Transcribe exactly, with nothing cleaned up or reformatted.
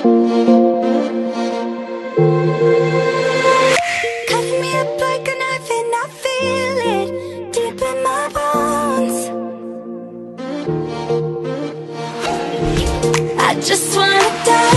Cutting me up like a knife and I feel it deep in my bones. I just wanna die.